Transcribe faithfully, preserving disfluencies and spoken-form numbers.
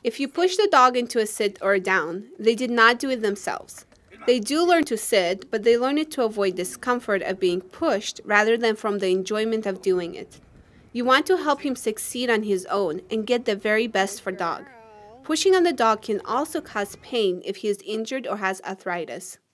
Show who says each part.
Speaker 1: If you push the dog into a sit or a down, they did not do it themselves. They do learn to sit, but they learn it to avoid discomfort of being pushed rather than from the enjoyment of doing it. You want to help him succeed on his own and get the very best for dog. Pushing on the dog can also cause pain if he is injured or has arthritis.